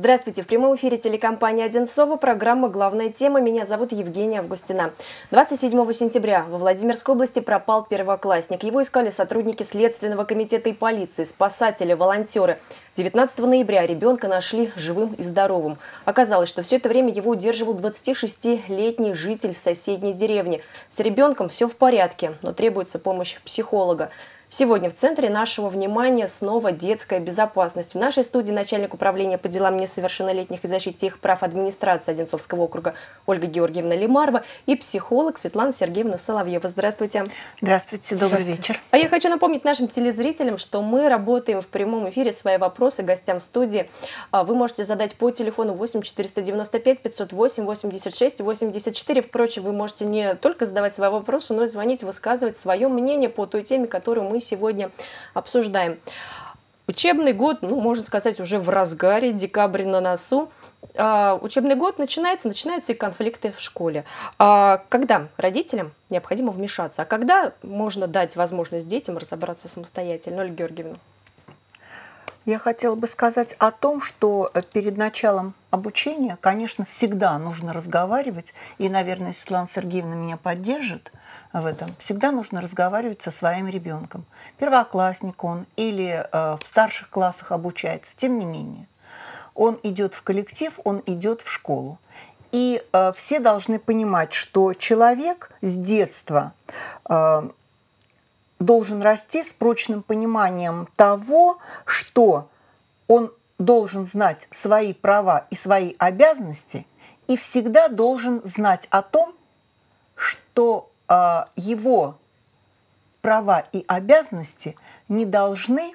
Здравствуйте! В прямом эфире телекомпании «Одинцово», программа «Главная тема». Меня зовут Евгения Августина. 27 сентября во Владимирской области пропал первоклассник. Его искали сотрудники Следственного комитета и полиции, спасатели, волонтеры. 19 ноября ребенка нашли живым и здоровым. Оказалось, что все это время его удерживал 26-летний житель соседней деревни. С ребенком все в порядке, но требуется помощь психолога. Сегодня в центре нашего внимания снова детская безопасность. В нашей студии начальник управления по делам несовершеннолетних и защите их прав администрации Одинцовского округа Ольга Георгиевна Лимарова и психолог Светлана Сергеевна Соловьева. Здравствуйте. Здравствуйте, добрый вечер. А я хочу напомнить нашим телезрителям, что мы работаем в прямом эфире. Свои вопросы гостям в студии вы можете задать по телефону 8 495 508 86 84. Впрочем, вы можете не только задавать свои вопросы, но и звонить, высказывать свое мнение по той теме, которую мы сегодня обсуждаем. Учебный год, можно сказать, уже в разгаре, декабрь на носу. Учебный год начинаются и конфликты в школе. Когда родителям необходимо вмешаться, а когда можно дать возможность детям разобраться самостоятельно? Ольга Георгиевна. Я хотела бы сказать о том, что перед началом обучения, конечно, всегда нужно разговаривать, и, наверное, Светлана Сергеевна меня поддержит в этом, всегда нужно разговаривать со своим ребенком. Первоклассник он или в старших классах обучается, тем не менее. Он идет в коллектив, он идет в школу. И все должны понимать, что человек с детства должен расти с прочным пониманием того, что он должен знать свои права и свои обязанности, и всегда должен знать о том, что его права и обязанности не должны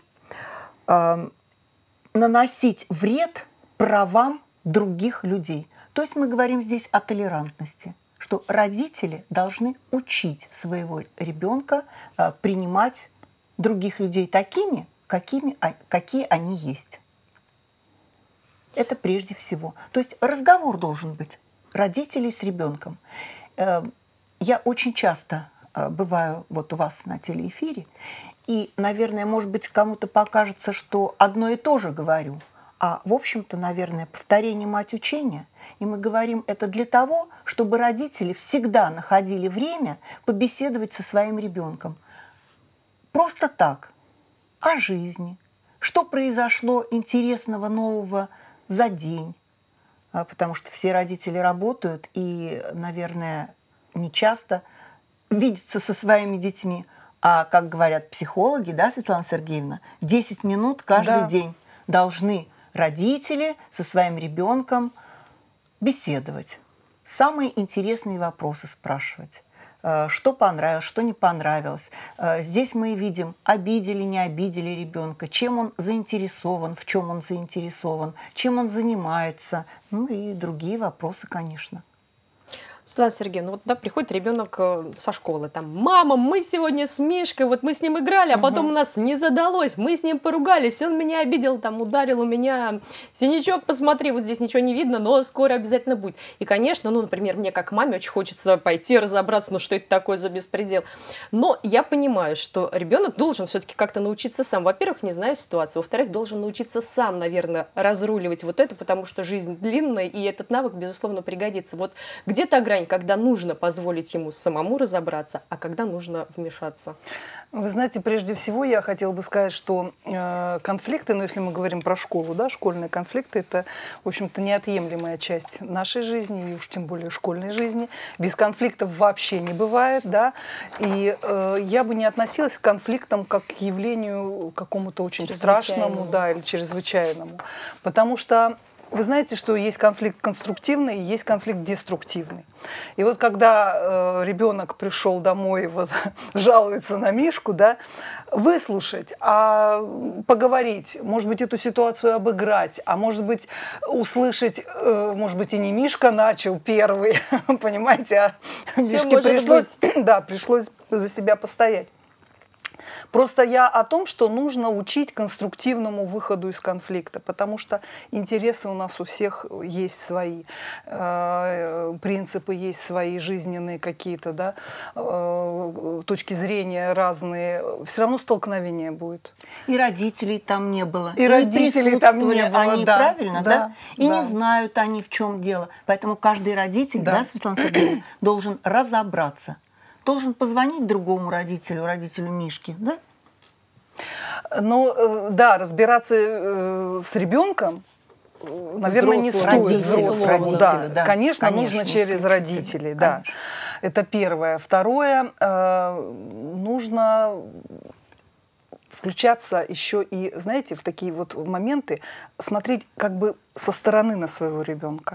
наносить вред правам других людей. То есть мы говорим здесь о толерантности, что родители должны учить своего ребенка принимать других людей такими, какие они есть. Это прежде всего. То есть разговор должен быть родителей с ребенком. Я очень часто бываю вот у вас на телеэфире, и, наверное, может быть, кому-то покажется, что одно и то же говорю. А, в общем-то, наверное, повторение мать учения. И мы говорим это для того, чтобы родители всегда находили время побеседовать со своим ребенком. Просто так, о жизни, что произошло интересного, нового за день. Потому что все родители работают и, наверное, не часто видятся со своими детьми. А, как говорят психологи, да, Светлана Сергеевна, 10 минут каждый день должны родители со своим ребенком беседовать, самые интересные вопросы спрашивать, что понравилось, что не понравилось. Здесь мы видим, обидели, не обидели ребенка, чем он заинтересован, в чем он заинтересован, чем он занимается, и другие вопросы, конечно. Светлана Сергеевна, приходит ребенок со школы, мама, мы сегодня с Мишкой, мы с ним играли, а потом у нас не задалось, мы с ним поругались, он меня обидел, ударил, у меня синячок, посмотри, вот здесь ничего не видно, но скоро обязательно будет. И, конечно, например, мне как маме очень хочется пойти разобраться, что это такое за беспредел. Но я понимаю, что ребенок должен все-таки как-то научиться сам. Во-первых, не знаю ситуации, во-вторых, должен научиться сам, наверное, разруливать это, потому что жизнь длинная, и этот навык, безусловно, пригодится. Вот где та грань, когда нужно позволить ему самому разобраться, а когда нужно вмешаться? Вы знаете, прежде всего я хотела бы сказать, что конфликты, если мы говорим про школу, школьные конфликты, это, в общем-то, неотъемлемая часть нашей жизни, и уж тем более школьной жизни. Без конфликтов вообще не бывает, и я бы не относилась к конфликтам как к явлению какому-то очень страшному, или чрезвычайному, потому что вы знаете, что есть конфликт конструктивный и есть конфликт деструктивный. И вот когда ребенок пришел домой, жалуется на Мишку, выслушать, поговорить, может быть, эту ситуацию обыграть, а может быть, услышать, может быть, и не Мишка начал первый, понимаете, а Мишке пришлось за себя постоять. Просто я о том, что нужно учить конструктивному выходу из конфликта, потому что интересы у нас у всех есть свои, принципы есть свои, жизненные какие-то, да, точки зрения разные. Все равно столкновение будет. И родителей там не было. И родителей там не было, они, да, правильно, да? И да. не знают они, в чем дело. Поэтому каждый родитель, да, Светлана Сергеевна, должен разобраться. Должен позвонить другому родителю, родителю Мишки, да? Ну, да, разбираться с ребенком, наверное, не стоит взрослому. Да. Да. Конечно, нужно через родителей. Да. Это первое. Второе, нужно включаться еще и, знаете, в такие вот моменты, смотреть как бы со стороны на своего ребенка.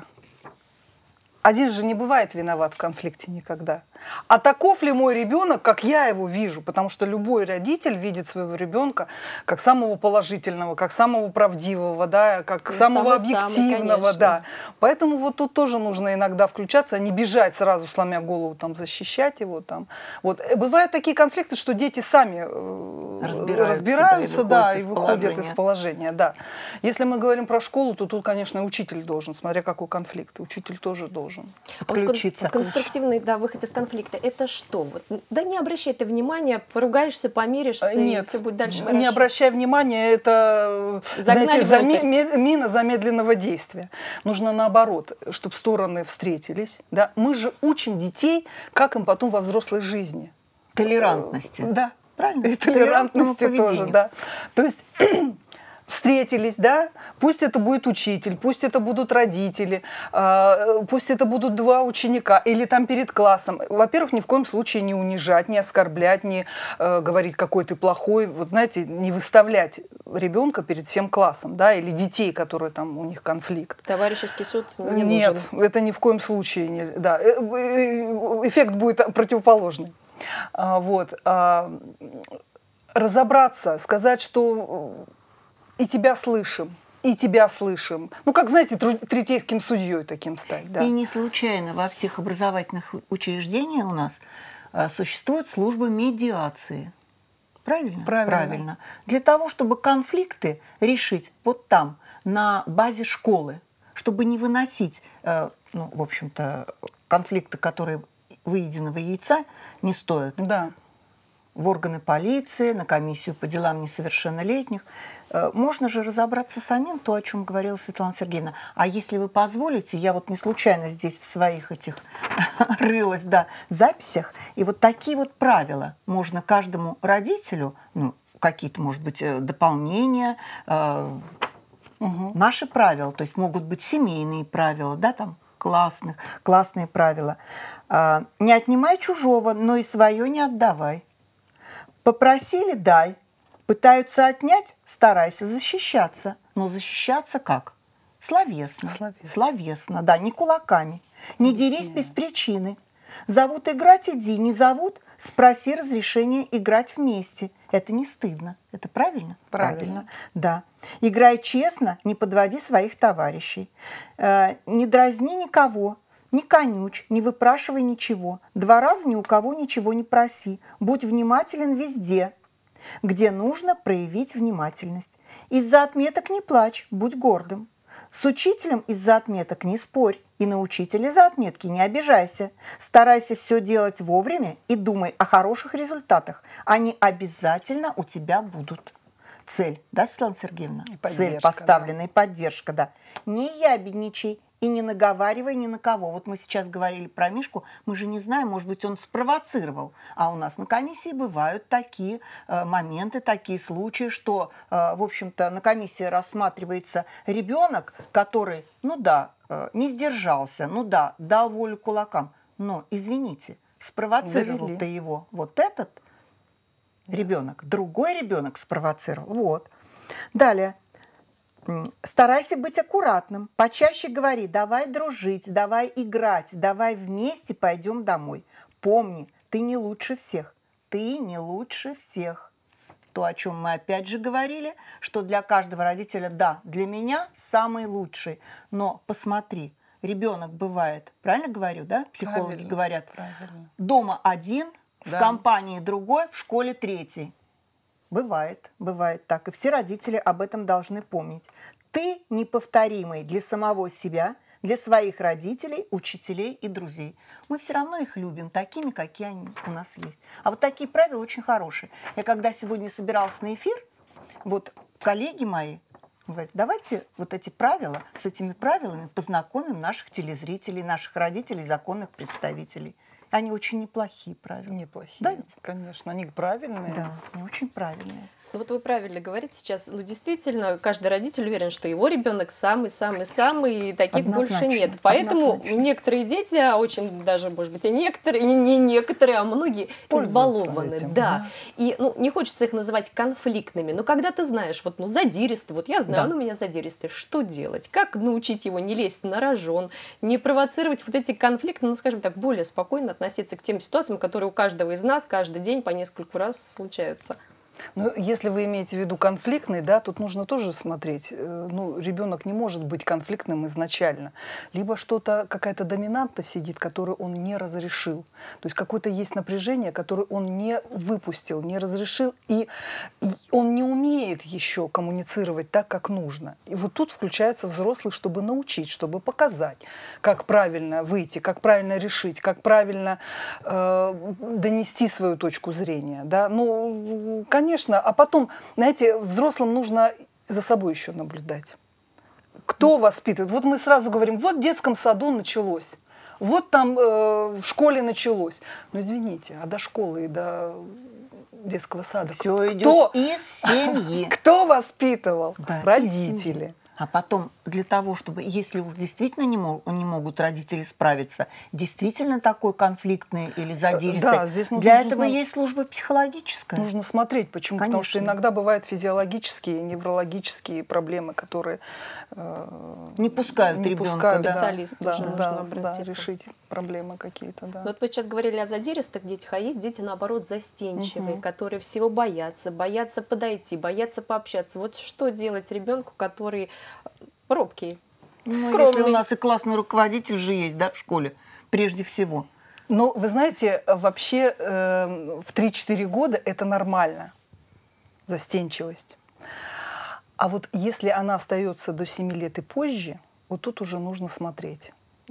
Один же не бывает виноват в конфликте никогда. А таков ли мой ребенок, как я его вижу? Потому что любой родитель видит своего ребенка как самого положительного, как самого правдивого, да, как самого объективного. Да. Поэтому вот тут тоже нужно иногда включаться, а не бежать сразу, сломя голову, там, защищать его. Там. Вот. Бывают такие конфликты, что дети сами разбираются, да, и выходят из положения. Да. Если мы говорим про школу, то тут, конечно, учитель должен, смотря какой конфликт, учитель тоже должен подключиться. Конструктивный, да, выход из конфликта. Это что? Вот, да не обращай ты внимания, поругаешься, помиришься, и все будет дальше хорошо. Не обращай внимания, это, знаете, мина замедленного действия. Нужно наоборот, чтобы стороны встретились. Да? Мы же учим детей, как им потом во взрослой жизни. Толерантности. Да, правильно. И толерантности тоже, да. То есть встретились, да, пусть это будет учитель, пусть это будут родители, пусть это будут два ученика или там перед классом. Во-первых, ни в коем случае не унижать, не оскорблять, не говорить, какой ты плохой, вот знаете, не выставлять ребенка перед всем классом, да, или детей, которые там у них конфликт. Товарищеский суд не нужен. Нет, это ни в коем случае не, да, эффект будет противоположный. Вот. Разобраться, сказать, что и тебя слышим, и тебя слышим. Ну, как, знаете, третейским судьей таким стать. Да. И не случайно во всех образовательных учреждениях у нас существует служба медиации. Правильно? Правильно. Для того, чтобы конфликты решить вот там, на базе школы, чтобы не выносить, ну, в общем-то, конфликты, которые выеденного яйца не стоят. Да. В органы полиции, на комиссию по делам несовершеннолетних. Можно же разобраться самим, то, о чем говорила Светлана Сергеевна. А если вы позволите, я вот не случайно здесь в своих этих рылась, да, записях, и вот такие вот правила можно каждому родителю, ну, какие-то, может быть, дополнения, наши правила, то есть могут быть семейные правила, да, там, классные правила. Не отнимай чужого, но и свое не отдавай. Попросили – дай. Пытаются отнять – старайся защищаться. Но защищаться как? Словесно. Словесно, да, не кулаками. Не дерись без причины. Зовут играть – иди. Не зовут – спроси разрешения играть вместе. Это не стыдно. Это правильно? Правильно. Да. Играй честно, не подводи своих товарищей. Не дразни никого. Не конючь, не выпрашивай ничего. 2 раза ни у кого ничего не проси. Будь внимателен везде, где нужно проявить внимательность. Из-за отметок не плачь, будь гордым. С учителем из-за отметок не спорь. И на учителя за отметки не обижайся. Старайся все делать вовремя и думай о хороших результатах. Они обязательно у тебя будут. Цель, да, Светлана Сергеевна? Цель поставлена, да. И поддержка, да. Не ябедничай. И не наговаривай ни на кого. Вот мы сейчас говорили про Мишку, мы же не знаем, может быть, он спровоцировал. А у нас на комиссии бывают такие моменты, такие случаи, что, в общем-то, на комиссии рассматривается ребенок, который, ну да, не сдержался, ну да, дал волю кулакам. Но, извините, спровоцировал-то его вот этот ребенок, другой ребенок спровоцировал. Вот. Далее. Старайся быть аккуратным, почаще говори, давай дружить, давай играть, давай вместе пойдем домой. Помни, ты не лучше всех, ты не лучше всех. То, о чем мы опять же говорили, что для каждого родителя, да, для меня самый лучший, но посмотри, ребенок бывает, правильно говорю, да, психологи говорят, дома один, в компании другой, в школе третий. бывает так. И все родители об этом должны помнить. Ты неповторимый для самого себя, для своих родителей, учителей и друзей. Мы все равно их любим такими, какие они у нас есть. А вот такие правила очень хорошие. Я когда сегодня собиралась на эфир, вот коллеги мои говорят, давайте вот эти правила, с этими правилами познакомим наших телезрителей, наших родителей, законных представителей. Они очень неплохие правила. Неплохие, да, ведь? Конечно. Они правильные. Да, они очень правильные. Ну вот вы правильно говорите сейчас. Ну действительно, каждый родитель уверен, что его ребенок самый-самый-самый, и таких Однозначно, больше нет. Поэтому однозначно. некоторые дети, а очень даже, может быть, и некоторые, и не некоторые, а многие Пользуются избалованы. этим, Да. И не хочется их называть конфликтными. Но когда ты знаешь, вот задиристый, вот я знаю, Да. он у меня задиристый, что делать? Как научить его не лезть на рожон, не провоцировать вот эти конфликты, скажем так, более спокойно относиться к тем ситуациям, которые у каждого из нас каждый день по нескольку раз случаются. Ну, если вы имеете в виду конфликтный, да, тут нужно тоже смотреть. Ну, ребенок не может быть конфликтным изначально. Либо что-то, какая-то доминанта сидит, которую он не разрешил. То есть какое-то есть напряжение, которое он не выпустил, не разрешил, и он не умеет еще коммуницировать так, как нужно. И вот тут включается взрослый, чтобы научить, чтобы показать, как правильно выйти, как правильно решить, как правильно донести свою точку зрения. Да? Ну, конечно, а потом, знаете, взрослым нужно за собой еще наблюдать. Кто воспитывает? Вот мы сразу говорим, вот в детском саду началось, вот там в школе началось. Но извините, а до школы и до детского сада Все идет из семьи. Кто воспитывал? Да, из Родители. семьи. А потом для того, чтобы, если уж действительно не могут родители справиться, действительно такой конфликтный или задиристый, Да, здесь нужно, для этого есть служба психологическая. Нужно смотреть. Почему? Конечно. Потому что иногда бывают физиологические, неврологические проблемы, которые Не пускают ребенка, пускают, да. специалисту да, уже да, нужно да, обратиться. решить проблемы какие-то. Да. Вот вы сейчас говорили о задиристых детях, а есть дети, наоборот, застенчивые, которые всего боятся подойти, боятся пообщаться. Вот что делать ребенку, который робкий, Ну, скромный? если у нас и классный руководитель же есть, да, в школе, прежде всего. Но вы знаете, вообще в 3-4 года это нормально, застенчивость. А вот если она остается до 7 лет и позже, вот тут уже нужно смотреть.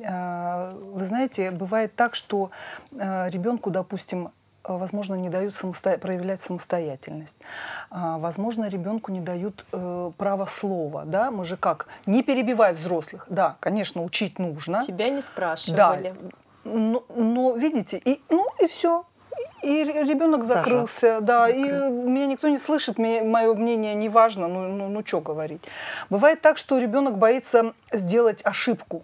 Вы знаете, бывает так, что ребенку, допустим, возможно, не дают проявлять самостоятельность. Возможно, ребенку не дают право слова. Да? Мы же как? Не перебивай взрослых. Да, конечно, учить нужно. Тебя не спрашивали. Да. Но видите, и все. И ребенок закрылся, да, и меня никто не слышит, мое мнение не важно, ну что говорить. Бывает так, что ребенок боится сделать ошибку.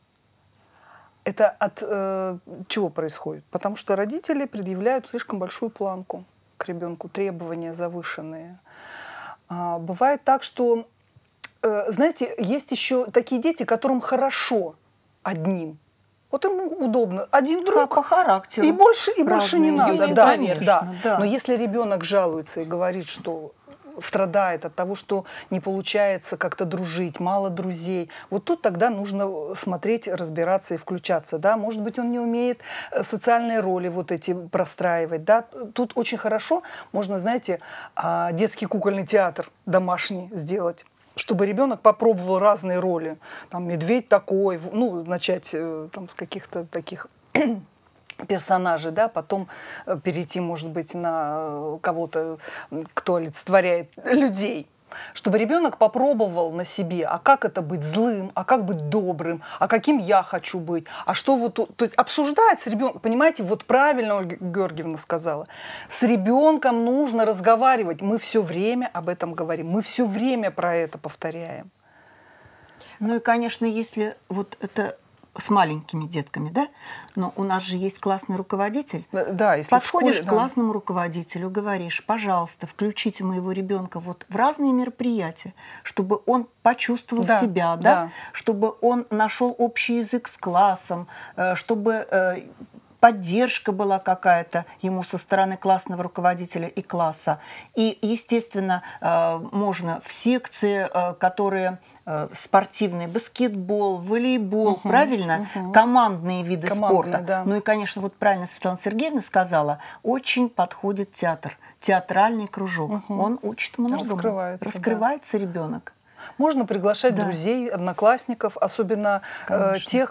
Это от чего происходит? Потому что родители предъявляют слишком большую планку к ребенку, требования завышенные. Бывает так, что, знаете, есть еще такие дети, которым хорошо одним. Вот ему удобно. Один друг по характеру. И больше не надо. Юный Да, интроверт. да. Но если ребенок жалуется и говорит, что страдает от того, что не получается как-то дружить, мало друзей, вот тут тогда нужно смотреть, разбираться и включаться. Да? Может быть, он не умеет социальные роли вот эти простраивать. Да? Тут очень хорошо можно, знаете, детский кукольный театр домашний сделать, чтобы ребенок попробовал разные роли. Там медведь такой, ну, начать там, с каких-то таких персонажей, да, потом перейти, может быть, на кого-то, кто олицетворяет людей. Чтобы ребенок попробовал на себе, а как это быть злым, а как быть добрым, а каким я хочу быть, а что вот... То есть обсуждать с ребенком, понимаете, вот правильно Ольга Георгиевна сказала, с ребенком нужно разговаривать. Мы все время об этом говорим, мы все время про это повторяем. Ну и, конечно, если вот это с маленькими детками, да, но у нас же есть классный руководитель. Да, если подходишь в школе, к классному руководителю, говоришь, пожалуйста, включите моего ребенка вот в разные мероприятия, чтобы он почувствовал себя, да, чтобы он нашел общий язык с классом, чтобы поддержка была какая-то ему со стороны классного руководителя и класса. И, естественно, можно в секции, которые спортивные, баскетбол, волейбол, правильно? Командные виды спорта. Да. Ну и, конечно, вот правильно Светлана Сергеевна сказала, очень подходит театр, театральный кружок. Он учит многому. Раскрывается ребенок. Можно приглашать друзей, одноклассников, особенно тех,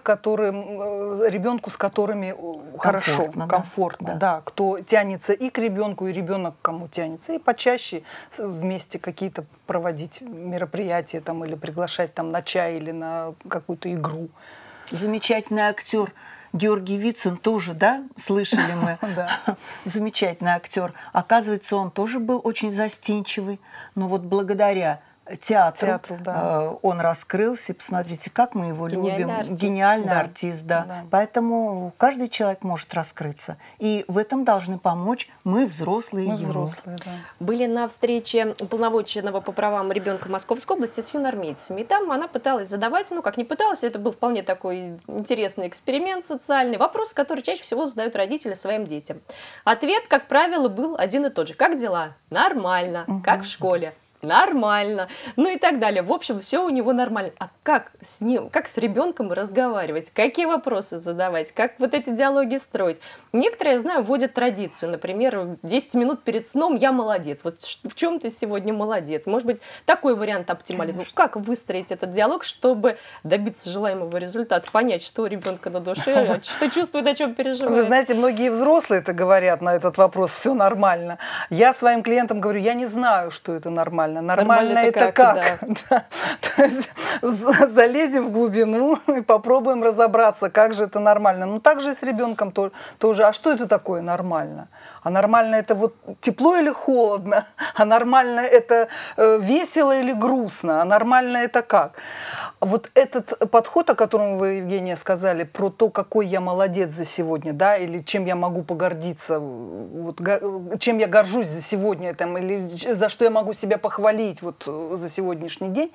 ребенку с которыми хорошо, комфортно. Да, кто тянется и к ребенку, и ребенок к кому тянется. И почаще вместе какие-то проводить мероприятия там, или приглашать там, на чай или на какую-то игру. Замечательный актер Георгий Вицин тоже, да, слышали мы? Замечательный актер. Оказывается, он тоже был очень застенчивый, но вот благодаря театру он раскрылся. Посмотрите, как мы его любим. Гениальный артист, да. Поэтому каждый человек может раскрыться. И в этом должны помочь мы, взрослые. Были на встрече уполномоченного по правам ребенка Московской области с юнормейцами. И там она пыталась задавать, ну как не пыталась, это был вполне такой интересный эксперимент социальный, вопрос, который чаще всего задают родители своим детям. Ответ, как правило, был один и тот же. Как дела? Нормально. Как в школе? Нормально, ну и так далее. В общем, все у него нормально. А как с ним, как с ребенком разговаривать, какие вопросы задавать, как вот эти диалоги строить? Некоторые, я знаю, вводят традицию. Например, 10 минут перед сном я молодец. Вот в чем ты сегодня молодец? Может быть, такой вариант оптимален. Ну, как выстроить этот диалог, чтобы добиться желаемого результата, понять, что у ребенка на душе, что чувствует, о чем переживает? Вы знаете, многие взрослые это говорят на этот вопрос, все нормально. Я своим клиентам говорю, я не знаю, что это нормально. Нормально это как? Да. То есть залезем в глубину и попробуем разобраться, как же это нормально. Ну так же и с ребенком тоже. А что это такое нормально? А нормально это вот тепло или холодно? А нормально это весело или грустно? А нормально это как? Вот этот подход, о котором вы, Евгения, сказали, про то, какой я молодец за сегодня, да, или чем я могу погордиться, вот, чем я горжусь за сегодня, там, или за что я могу себя похвалить вот, за сегодняшний день,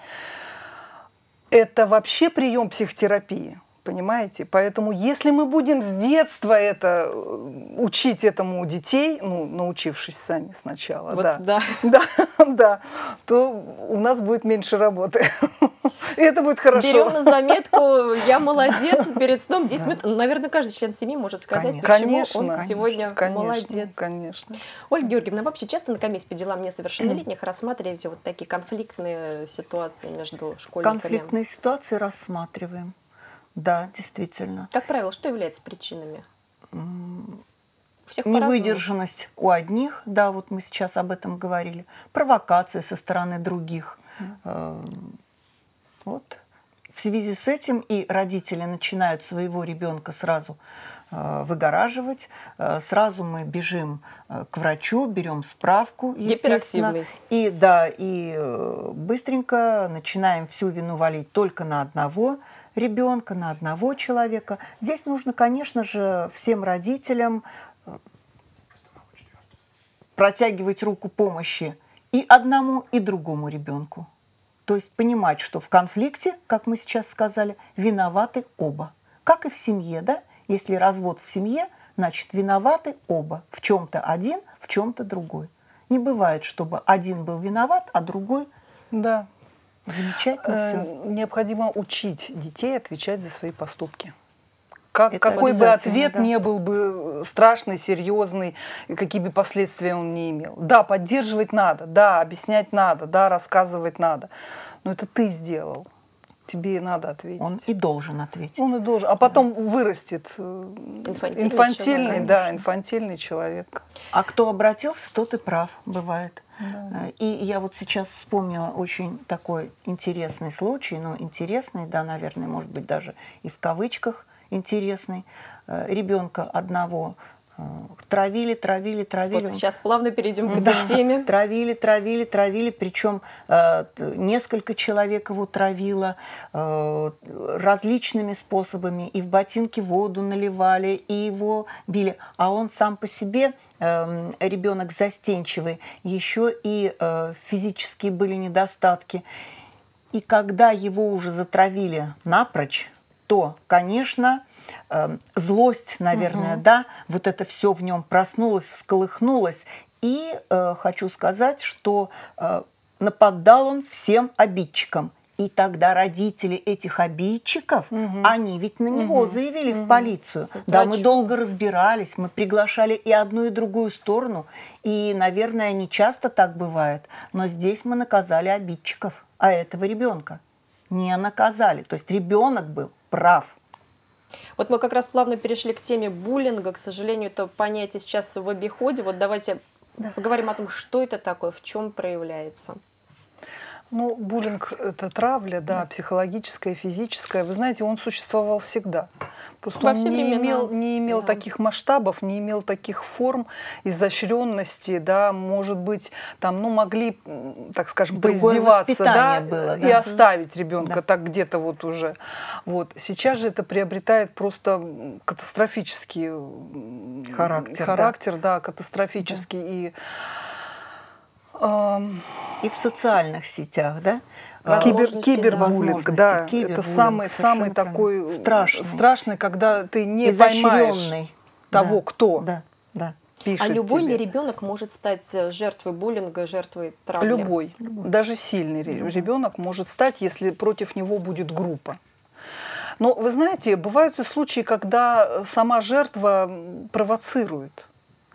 это вообще прием психотерапии. Понимаете? Поэтому если мы будем с детства это учить этому у детей, ну, научившись сами сначала, вот да, то у нас будет меньше работы. И это будет хорошо. Берем на заметку, я молодец, перед сном 10 минут. Наверное, каждый член семьи может сказать, почему он сегодня молодец. Конечно. Ольга Георгиевна, вообще часто на комиссии по делам несовершеннолетних рассматриваете вот такие конфликтные ситуации между школьниками? Конфликтные ситуации рассматриваем. Да, действительно. Как правило, что является причинами? Невыдержанность у одних, да, вот мы сейчас об этом говорили, провокация со стороны других. Вот. В связи с этим и родители начинают своего ребенка сразу выгораживать. Сразу мы бежим к врачу, берем справку, естественно. И, да, и быстренько начинаем всю вину валить только на одного ребенка, на одного человека. Здесь нужно, конечно же, всем родителям протягивать руку помощи и одному, и другому ребенку. То есть понимать, что в конфликте, как мы сейчас сказали, виноваты оба. Как и в семье, да? Если развод в семье, значит, виноваты оба. В чем-то один, в чем-то другой. Не бывает, чтобы один был виноват, а другой... Да. Замечательно все. Необходимо учить детей отвечать за свои поступки. Какой бы ответ не был бы страшный, серьезный, какие бы последствия он не имел. Да, поддерживать надо, да, объяснять надо, да, рассказывать надо. Но это ты сделал. Тебе надо ответить. Он и должен ответить. Он и должен. А потом вырастет инфантильный человек. А кто обратился, тот и прав, бывает. Да. И я вот сейчас вспомнила очень такой интересный случай, ну, интересный, да, наверное, может быть, даже и в кавычках интересный. Ребенка одного травили. Вот сейчас плавно перейдем к этой теме. Травили, причем несколько человек его травило различными способами. И в ботинки воду наливали, и его били. А он сам по себе, ребенок застенчивый, еще и физические были недостатки. И когда его уже затравили напрочь, то, конечно, злость, наверное, да, вот это все в нем проснулось, всколыхнулось. И хочу сказать, что нападал он всем обидчикам. И тогда родители этих обидчиков, они ведь на него заявили в полицию. Да, мы долго разбирались, мы приглашали и одну, и другую сторону. И, наверное, не часто так бывает. Но здесь мы наказали обидчиков, а этого ребенка не наказали. То есть ребенок был прав. Вот мы как раз плавно перешли к теме буллинга. К сожалению, это понятие сейчас в обиходе. Вот давайте поговорим о том, что это такое, в чем проявляется. Ну, буллинг – это травля, да, психологическая, физическая. Вы знаете, он существовал всегда. Просто он не имел таких масштабов, не имел таких форм, изощренности, да, может быть, там, ну, могли, так скажем, поиздеваться, да, было, да, и оставить ребенка так где-то вот уже. Вот. Сейчас же это приобретает просто катастрофический характер, да, катастрофический. И в социальных сетях, да? Кибербуллинг, да, это самый такой страшный, когда ты не поймаешь того, кто пишет. А любой тебе. ли ребенок может стать жертвой буллинга, жертвой травли? Любой. Даже сильный ребенок может стать, если против него будет группа. Но вы знаете, бывают и случаи, когда сама жертва провоцирует.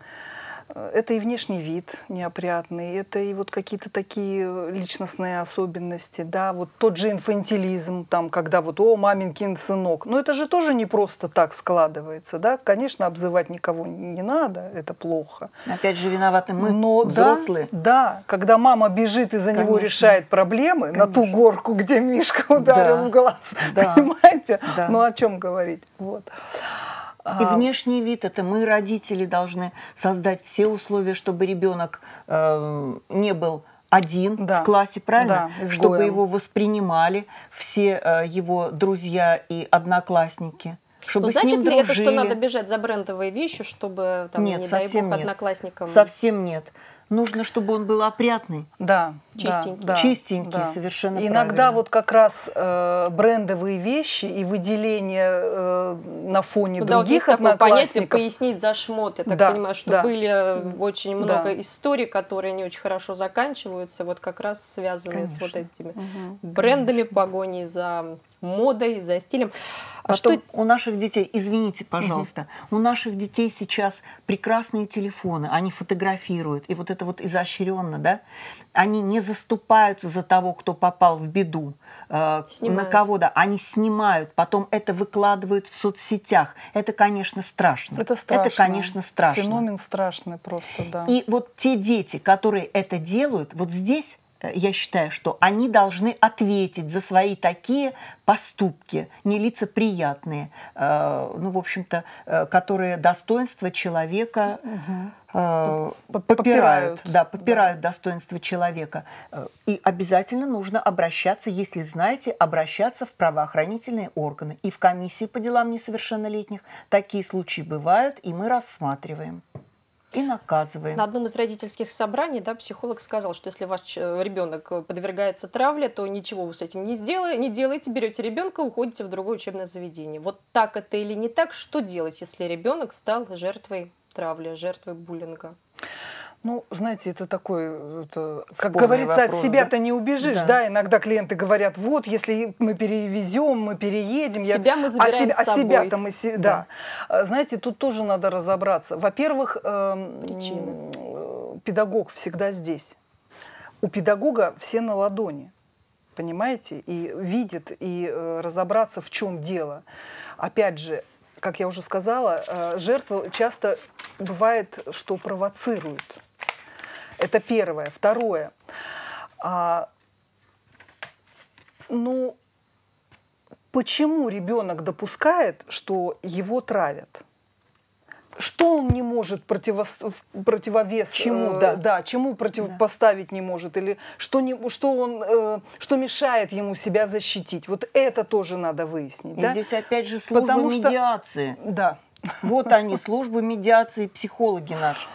Это и внешний вид неопрятный, это и вот какие-то такие личностные особенности, да, вот тот же инфантилизм, там, когда вот, о, маменькин сынок, но это же тоже не просто так складывается, да, конечно, обзывать никого не надо, это плохо. Опять же, виноваты мы, взрослые. Да, когда мама бежит и за него решает проблемы на ту горку, где Мишка ударил в глаз, понимаете, ну о чем говорить, вот. И внешний вид, это мы, родители, должны создать все условия, чтобы ребенок не был один в классе, правильно? Да, чтобы его воспринимали все его друзья и одноклассники. Чтобы значит ли это, что надо бежать за брендовые вещи, чтобы, там, нет, не дай бог, одноклассникам? Совсем нет. Нужно, чтобы он был опрятный. Да, чистенький. Да, чистенький, да. Совершенно иногда правильно. Вот как раз брендовые вещи и выделение на фоне других вот есть такое понятие «пояснить за шмот». Я так понимаю, что были очень много историй, которые не очень хорошо заканчиваются, вот как раз связанные с вот этими брендами, погоней за модой, за стилем. Потом у наших детей, извините, пожалуйста, у наших детей сейчас прекрасные телефоны, они фотографируют, и вот это вот изощренно, да, они не заступаются за того, кто попал в беду, на кого, да, они снимают, потом это выкладывают в соцсетях. Это, конечно, страшно. Это страшно. Это, конечно, страшно. Феномен страшный просто, да. И вот те дети, которые это делают, вот здесь я считаю, что они должны ответить за свои такие поступки, нелицеприятные, ну, в общем-то, которые достоинство человека попирают, достоинство человека. И обязательно нужно обращаться, если знаете, обращаться в правоохранительные органы. И в комиссии по делам несовершеннолетних такие случаи бывают, и мы рассматриваем. И наказываем. На одном из родительских собраний, да, психолог сказал, что если ваш ребенок подвергается травле, то ничего вы с этим не делаете, берете ребенка, уходите в другое учебное заведение. Вот так это или не так? Что делать, если ребенок стал жертвой травли, жертвой буллинга? Ну, знаете, это такой, как говорится, вопрос, от себя-то не убежишь, да. Иногда клиенты говорят, вот, если мы перевезем, мы переедем. Себя мы забираем с собой. Себя-то мы, да. Знаете, тут тоже надо разобраться. Во-первых, педагог всегда здесь. У педагога все на ладони, понимаете, и видит, и разобраться, в чем дело. Опять же, как я уже сказала, жертва часто бывает, что провоцирует. Это первое. Второе. Ну, почему ребенок допускает, что его травят? Что он не может противовес, чему, чему противопоставить не может? Или что мешает ему себя защитить? Вот это тоже надо выяснить. И здесь опять же служба медиации. Да. Вот они, служба медиации, психологи наши.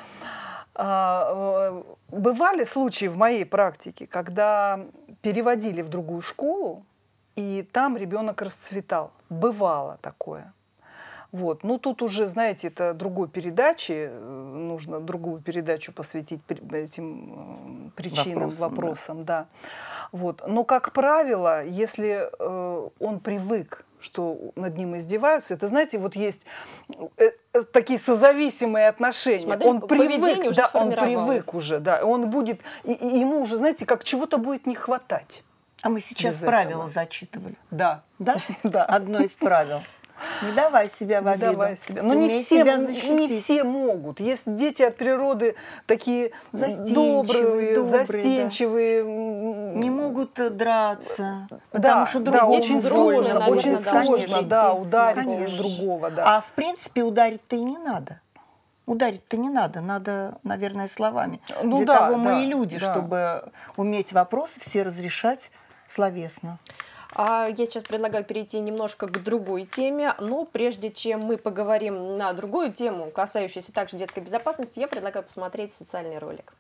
Бывали случаи в моей практике, когда переводили в другую школу, и там ребенок расцветал. Бывало такое. Вот. Ну, тут уже, знаете, это другой передачи, нужно другую передачу посвятить этим причинам, вопросам, да. Вот. Но, как правило, если он привык, что над ним издеваются, это, знаете, вот есть такие созависимые отношения. Модель он привык, уже да, он привык уже, да, он будет, и ему уже, знаете, как чего-то будет не хватать. А мы сейчас правила зачитывали. Да. Да? Да. Одно из правил. Не давай себя в обиду. Но не все могут. Есть дети от природы такие добрые, застенчивые. Не могут драться. Потому что другому очень сложно, очень сложно ударить другого. Да. А в принципе ударить-то и не надо. Ударить-то не надо, надо, наверное, словами. Для того мы и люди, чтобы уметь вопросы все разрешать словесно. Я сейчас предлагаю перейти немножко к другой теме, но прежде чем мы поговорим на другую тему, касающуюся также детской безопасности, я предлагаю посмотреть социальный ролик.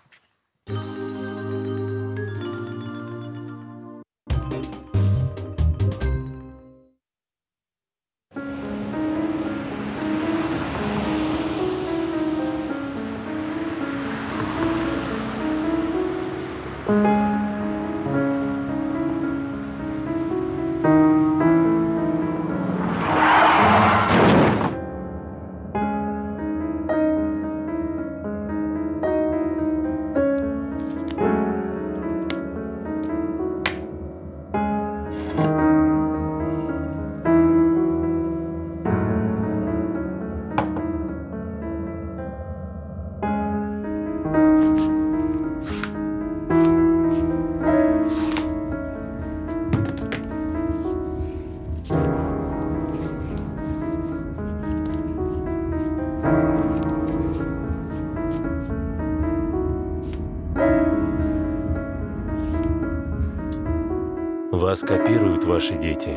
Вас копируют ваши дети.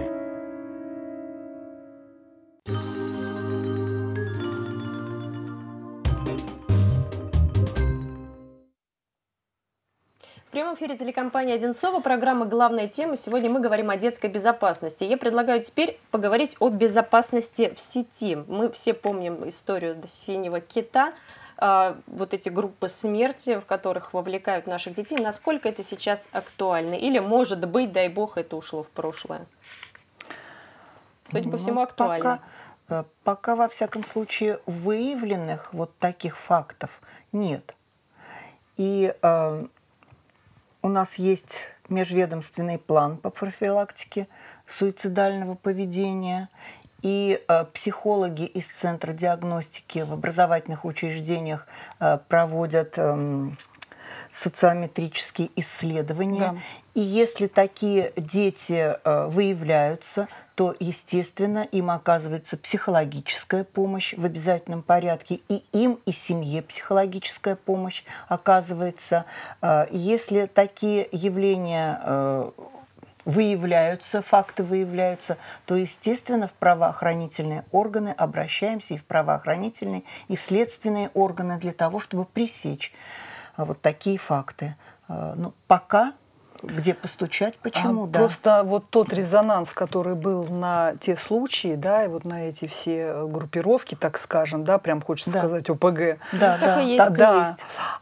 В прямом эфире телекомпании «Одинцово», программа «Главная тема». Сегодня мы говорим о детской безопасности. Я предлагаю теперь поговорить о безопасности в сети. Мы все помним историю синего кита, вот эти группы смерти, в которых вовлекают наших детей. Насколько это сейчас актуально? Или, может быть, дай бог, это ушло в прошлое? Судя по всему, актуально. Пока, во всяком случае, выявленных вот таких фактов нет. И у нас есть межведомственный план по профилактике суицидального поведения. И психологи из Центра диагностики в образовательных учреждениях проводят социометрические исследования. Да. И если такие дети выявляются, то, естественно, им оказывается психологическая помощь в обязательном порядке, и им, и семье психологическая помощь оказывается. Если такие явления выявляются, факты выявляются, то, естественно, в правоохранительные органы обращаемся, и в правоохранительные, и в следственные органы для того, чтобы пресечь вот такие факты. Но пока где постучать, почему, да. Просто вот тот резонанс, который был на те случаи, да, и вот на эти все группировки, так скажем, да, прям хочется сказать ОПГ. Да, так и есть. Да.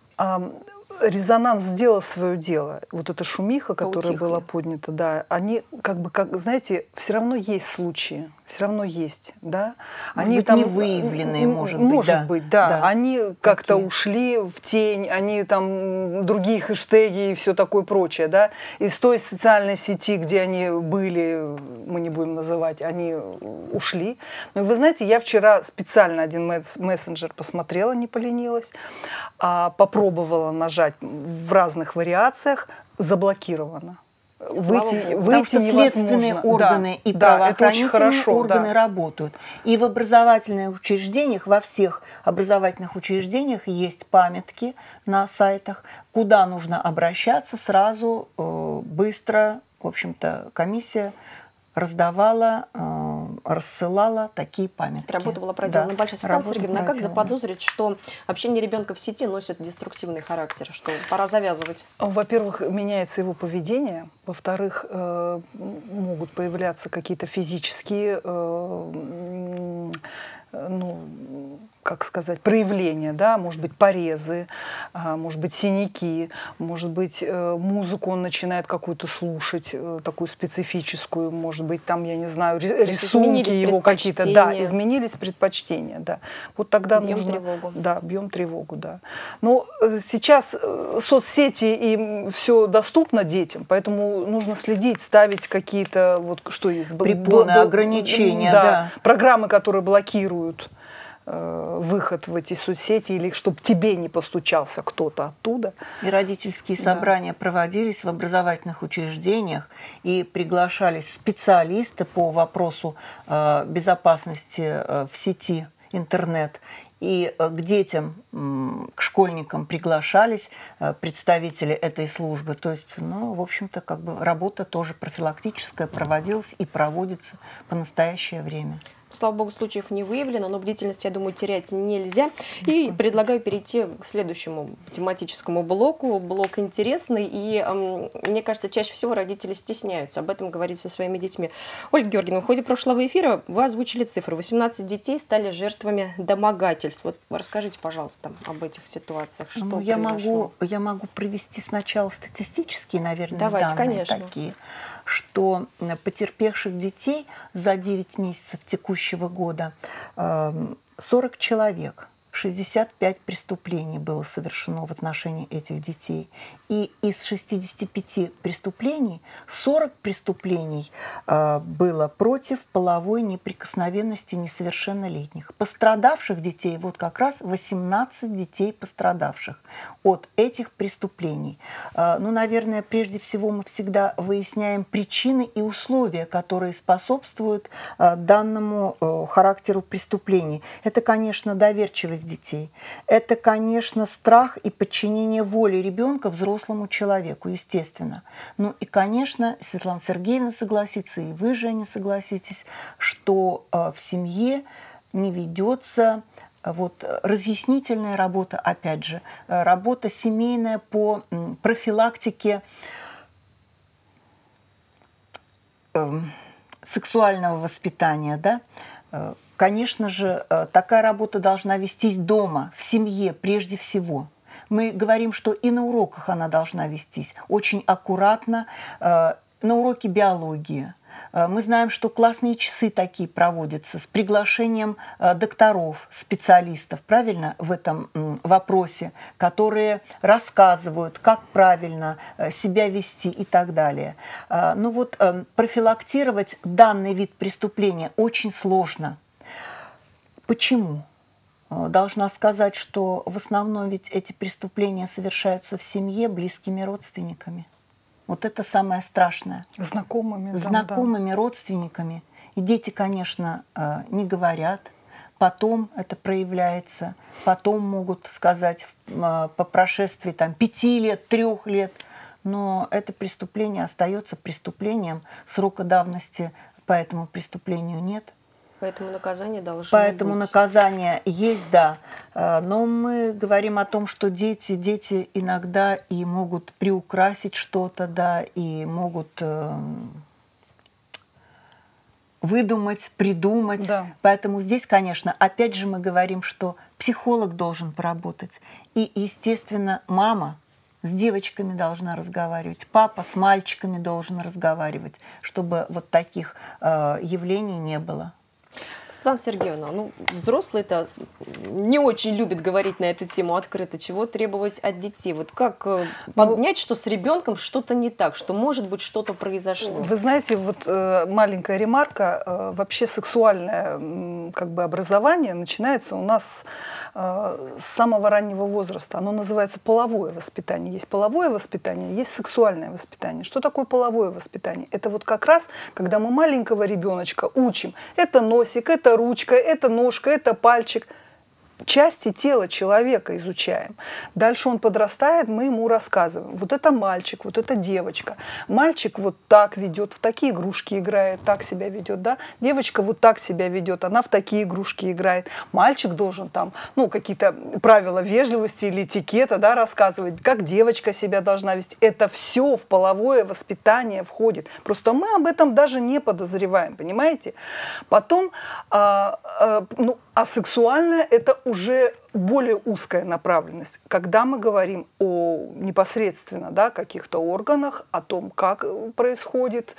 Резонанс сделал свое дело. Вот эта шумиха, которая была поднята, да, они как бы, знаете, все равно есть случаи, все равно есть, да. Они быть, там не выявленные, может быть, да. Они как-то ушли в тень, они там другие хэштеги и все такое прочее, да. Из той социальной сети, где они были, мы не будем называть, они ушли. Но вы знаете, я вчера специально один мессенджер посмотрела, не поленилась, попробовала нажать в разных вариациях, заблокировано. Потому что следственные органы и правоохранительные органы работают. И в образовательных учреждениях, во всех образовательных учреждениях есть памятки на сайтах, куда нужно обращаться сразу, быстро. В общем-то, комиссия раздавала, рассылала такие памятки. Работа была проделана. Большая. Светлана Сергеевна, а как заподозрить, что общение ребенка в сети носит деструктивный характер, что пора завязывать? Во-первых, меняется его поведение. Во-вторых, могут появляться какие-то физические как сказать, проявления, да, может быть, порезы, может быть, синяки, может быть, музыку он начинает какую-то слушать, такую специфическую, может быть, там, я не знаю, рисунки его какие-то, да, изменились предпочтения, да. Вот тогда бьем тревогу. Да, бьем тревогу, да. Но сейчас соцсети, им все доступно детям, поэтому нужно следить, ставить какие-то, вот что есть, препоны, ограничения, да. Программы, которые блокируют выход в эти соцсети, или чтобы тебе не постучался кто-то оттуда. И родительские собрания проводились в образовательных учреждениях, и приглашались специалисты по вопросу безопасности в сети интернет. И к детям, к школьникам приглашались представители этой службы. То есть, ну, в общем-то, как бы работа тоже профилактическая проводилась и проводится по настоящее время. Слава богу, случаев не выявлено, но бдительность, я думаю, терять нельзя. И предлагаю перейти к следующему тематическому блоку. Блок интересный, и мне кажется, чаще всего родители стесняются об этом говорить со своими детьми. Ольга Георгиевна, в ходе прошлого эфира вы озвучили цифру. 18 детей стали жертвами домогательств. Вот расскажите, пожалуйста, об этих ситуациях. Что я могу привести сначала статистические, наверное, давайте, данные конечно. такие, что потерпевших детей за 9 месяцев текущего года 40 человек, 65 преступлений было совершено в отношении этих детей. И из 65 преступлений 40 преступлений было против половой неприкосновенности несовершеннолетних. Пострадавших детей, вот как раз 18 детей пострадавших от этих преступлений. Ну, наверное, прежде всего мы всегда выясняем причины и условия, которые способствуют данному характеру преступлений. Это, конечно, доверчивость детей. Это, конечно, страх и подчинение воли ребенка взрослому человеку, естественно. Ну и, конечно, Светлана Сергеевна согласится, и вы, Женя, согласитесь, что в семье не ведется вот разъяснительная работа, опять же, работа семейная по профилактике сексуального воспитания, да. Конечно же, такая работа должна вестись дома, в семье прежде всего. Мы говорим, что и на уроках она должна вестись очень аккуратно, на уроке биологии. Мы знаем, что классные часы такие проводятся с приглашением докторов, специалистов, правильно, в этом вопросе, которые рассказывают, как правильно себя вести и так далее. Ну вот профилактировать данный вид преступления очень сложно. Почему? Должна сказать, что в основном ведь эти преступления совершаются в семье близкими родственниками. Вот это самое страшное. Знакомыми. Знакомыми, родственниками. И дети, конечно, не говорят. Потом это проявляется. Потом могут сказать по прошествии 5 лет, 3 лет. Но это преступление остается преступлением. Срока давности по этому преступлению нет. Поэтому наказание должно быть. Поэтому наказание есть, да. Но мы говорим о том, что дети иногда и могут приукрасить что-то, да, и могут выдумать, придумать. Да. Поэтому здесь, конечно, опять же мы говорим, что психолог должен поработать. И, естественно, мама с девочками должна разговаривать, папа с мальчиками должен разговаривать, чтобы вот таких явлений не было. Светлана Сергеевна, ну, взрослые-то не очень любят говорить на эту тему открыто. Чего требовать от детей? Вот как поднять, что с ребенком что-то не так, что, может быть, что-то произошло? Вы знаете, вот маленькая ремарка. Вообще сексуальное как бы образование начинается у нас с самого раннего возраста. Оно называется половое воспитание. Есть половое воспитание, есть сексуальное воспитание. Что такое половое воспитание? Это вот как раз, когда мы маленького ребеночка учим. Это носик, это ручка, это ножка, это пальчик. Части тела человека изучаем. Дальше он подрастает, мы ему рассказываем. Вот это мальчик, вот это девочка. Мальчик вот так ведет, в такие игрушки играет, так себя ведет, да. Девочка вот так себя ведет, она в такие игрушки играет. Мальчик должен там, ну, какие-то правила вежливости или этикета, да, рассказывать, как девочка себя должна вести. Это все в половое воспитание входит. Просто мы об этом даже не подозреваем, понимаете? Потом А сексуальное – это уже более узкая направленность. Когда мы говорим о непосредственно, да, каких-то органах, о том, как происходит,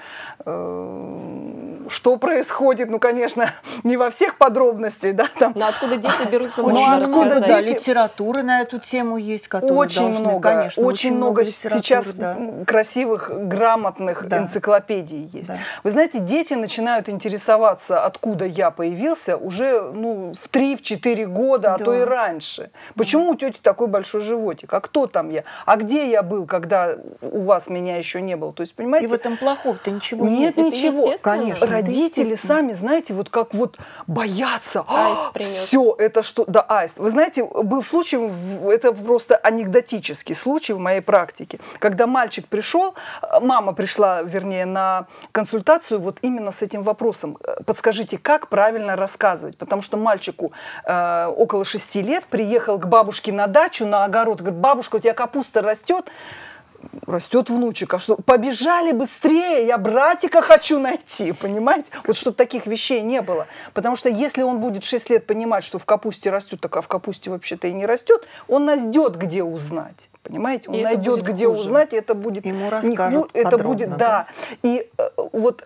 что происходит, ну, конечно, не во всех подробностях, да, там. Но откуда дети берутся, Ну, можно откуда, рассказать. да, литературы на эту тему есть, которые Очень должны, много, конечно, очень много литературы, сейчас да. красивых, грамотных Да. энциклопедий есть. Да. Вы знаете, дети начинают интересоваться, откуда я появился, уже в 3-4 года, а Да. то и раньше. Почему у тети такой большой животик? А кто там я? А где я был, когда у вас меня еще не было? То есть, понимаете? И в этом плохого-то ничего Нет, Это ничего. естественно. Конечно. это Родители естественно. сами, знаете, вот как вот боятся. Аист принес. Все, это что? Да, аист. Вы знаете, был случай, это просто анекдотический случай в моей практике, когда мальчик пришел, мама пришла, вернее, на консультацию вот именно с этим вопросом. Подскажите, как правильно рассказывать? Потому что мальчику около 6 лет приехал к бабушке на дачу, на огород, говорит: бабушка, у тебя капуста растет? Растет внучек, а что? Побежали быстрее, я братика хочу найти, понимаете? Вот чтобы таких вещей не было. Потому что если он будет 6 лет понимать, что в капусте растет, так а в капусте вообще-то и не растет, он найдет, где узнать. Понимаете? Он И это найдет, будет где хуже. узнать, и это будет... Ему не расскажут хуже, это подробно, будет, да. да. И вот...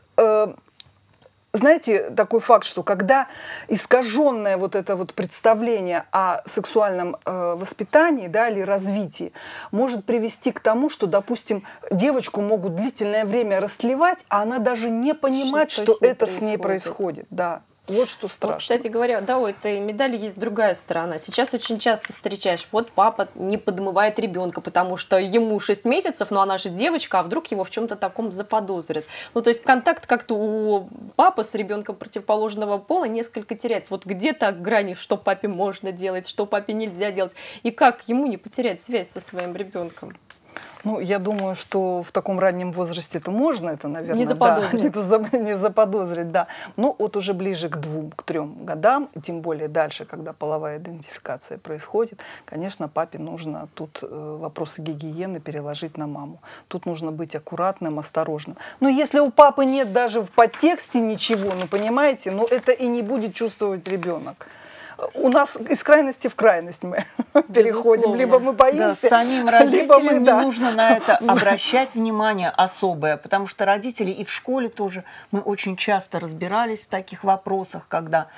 Знаете, такой факт, что когда искаженное вот это вот представление о сексуальном воспитании, да, или развитии может привести к тому, что, допустим, девочку могут длительное время растлевать, а она даже не понимает, Что что это с ней происходит. Да. Вот что страшно. Вот, кстати говоря, да, у этой медали есть другая сторона. Сейчас очень часто встречаешь, вот папа не подмывает ребенка, потому что ему 6 месяцев, но она же девочка, а вдруг его в чем-то таком заподозрят. Ну, то есть контакт как-то у папы с ребенком противоположного пола несколько теряется. Вот где-то грани, что папе можно делать, что папе нельзя делать, и как ему не потерять связь со своим ребенком. Ну, я думаю, что в таком раннем возрасте это можно, это, наверное, Не заподозрить. Да, не заподозрить, да. Но вот уже ближе к 2-3 годам, тем более дальше, когда половая идентификация происходит, конечно, папе нужно тут вопросы гигиены переложить на маму. Тут нужно быть аккуратным, осторожным. Но если у папы нет даже в подтексте ничего, ну, понимаете, ну, это и не будет чувствовать ребенок. У нас из крайности в крайность мы переходим. Либо мы Да, боимся, самим либо родителям мы, не да. нужно на это обращать внимание особое, потому что родители и в школе тоже, мы очень часто разбирались в таких вопросах, когда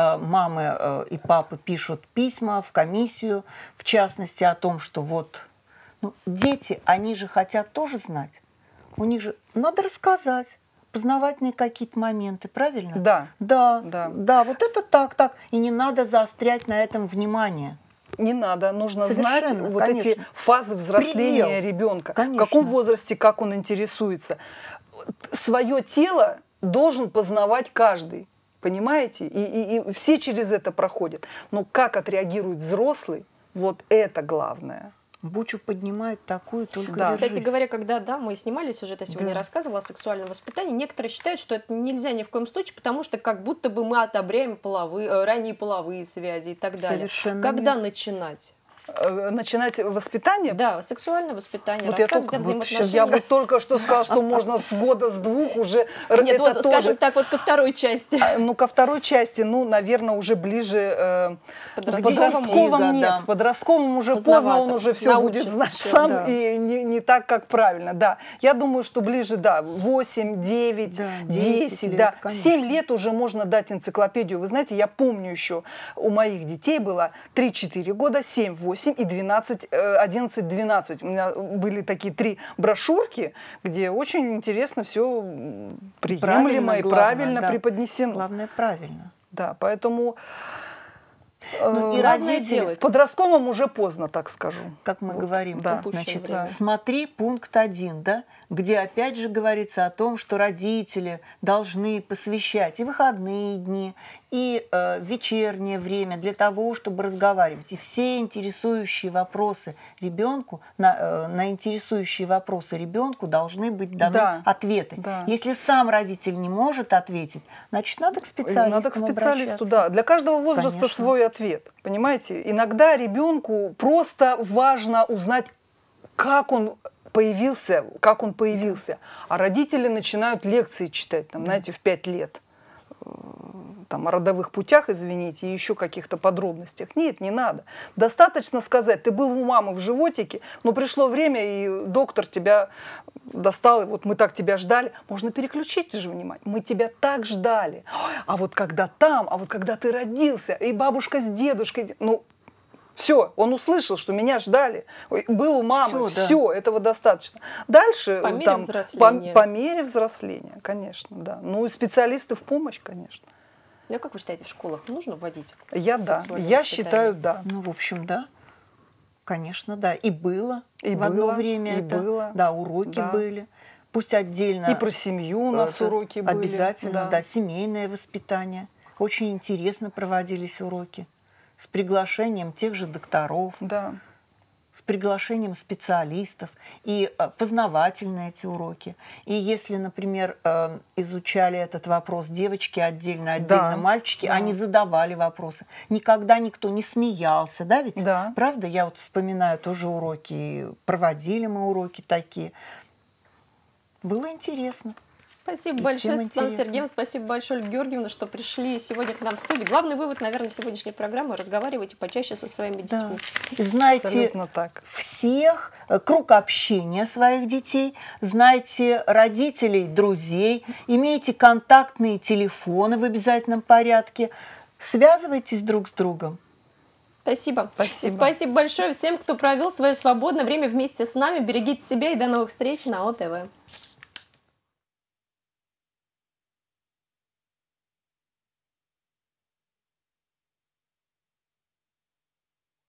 мамы и папы пишут письма в комиссию, в частности, о том, что вот дети, они же хотят тоже знать, у них же надо рассказать. Познавательные какие-то моменты, правильно? Да. Да, Да. да, вот это так. И не надо заострять на этом внимание. Не надо, нужно знать Совершенно, вот конечно. эти фазы взросления Предел. ребенка. Конечно. В каком возрасте, как он интересуется. Свое тело должен познавать каждый. Понимаете? И все через это проходят. Но как отреагирует взрослый, вот это главное. Бучу поднимает такую только Да. Кстати держись. говоря, когда мы снимали сюжет, я сегодня Да. рассказывала о сексуальном воспитании, некоторые считают, что это нельзя ни в коем случае, потому что как будто бы мы одобряем ранние половые связи и так далее. Совершенно Когда нет. начинать? Начинать воспитание. Да, сексуальное воспитание, Вот я, рассказывать о только, вот взаимоотношениях. я бы только что сказала, что можно с года, с 2 уже. Нет, это вот, тоже. скажем так, вот ко второй части. Ну, ко второй части, ну, наверное, уже ближе в Подростковому подростковом годам. нет. В подростковом уже Поздновато. поздно, он уже все будет Научится знать всё, сам да. и не так, как правильно. Да. Я думаю, что ближе, да, 8, 9, Да, 10, 10 лет, да. конечно. 7 лет уже можно дать энциклопедию. Вы знаете, я помню еще, у моих детей было 3-4 года, 7, 8 и 11, 12. У меня были такие 3 брошюрки, где очень интересно все приемлемо и главное, правильно да. преподнесено. Главное, правильно. Да, поэтому Ну, и главное родители, делать. в подростковом уже поздно, так скажу. как мы Вот, говорим, да. Упущенное значит, время. смотри пункт 1, да, где опять же говорится о том, что родители должны посвящать и выходные дни, и вечернее время для того, чтобы разговаривать. И все интересующие вопросы ребенку, на интересующие вопросы ребенку должны быть даны Да, ответы. да. Если сам родитель не может ответить, значит, надо к специалисту Надо к специалисту, обращаться. да. Для каждого возраста Конечно. свой ответ. Понимаете? Иногда ребенку просто важно узнать, как он появился, а родители начинают лекции читать, там, знаете, в 5 лет. там, о родовых путях, извините, и еще каких-то подробностях. Нет, не надо. Достаточно сказать, ты был у мамы в животике, но пришло время, и доктор тебя достал, и вот мы так тебя ждали. Можно переключить же внимание. Мы тебя так ждали. А вот когда там, а вот когда ты родился, и бабушка с дедушкой, ну, все, он услышал, что меня ждали. Был у мамы, все, этого достаточно. Дальше по мере там, взросления. По мере взросления, конечно, да. Ну и специалисты в помощь, конечно. Ну, как вы считаете, в школах нужно вводить? Я считаю, да. Ну, в общем, да. Конечно, да. И было и в одно время и это. было. Да, уроки были. Пусть отдельно. И про семью у нас уроки были. Обязательно, да. Семейное воспитание. Очень интересно проводились уроки. С приглашением тех же докторов, с приглашением специалистов, и познавательные эти уроки. И если, например, изучали этот вопрос девочки отдельно мальчики, они задавали вопросы. Никогда никто не смеялся, да ведь? Да. Правда? Я вот вспоминаю тоже уроки, проводили мы уроки такие. Было интересно. Спасибо большое, Светлана Сергеевна, спасибо большое, Ольга Георгиевна, что пришли сегодня к нам в студию. Главный вывод, наверное, сегодняшней программы – разговаривайте почаще со своими детьми. Знайте всех, круг общения своих детей, знайте родителей, друзей, имейте контактные телефоны в обязательном порядке, связывайтесь друг с другом. Спасибо. И спасибо большое всем, кто провел свое свободное время вместе с нами. Берегите себя и до новых встреч на ОТВ.